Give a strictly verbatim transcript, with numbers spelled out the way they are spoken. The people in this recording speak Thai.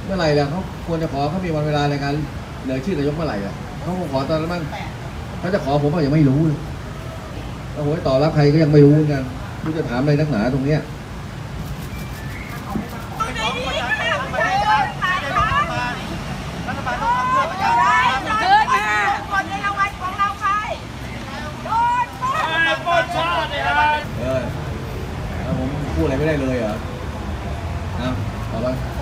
เมื่อไหร่ล่ะเขาควรจะขอเขามีวันเวลาในการเสนอชื่อนายกเมื่อไหร่ล่ะเขาคงขอตอนนั้นมั้งเขาจะขอผมก็ยังไม่รู้เลยแล้วผมต่อรับใครก็ยังไม่รู้เหมือนกันไม่จะถามอะไรนักหนาตรงเนี้ยเออแล้วผมพูดอะไรไม่ได้เลยเหรอเอาต่อไป